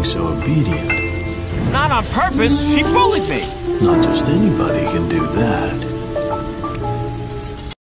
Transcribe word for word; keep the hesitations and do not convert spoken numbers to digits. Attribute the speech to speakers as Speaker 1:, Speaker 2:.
Speaker 1: so obedient.
Speaker 2: Not on purpose. She bullied me.
Speaker 1: Not just anybody can do that.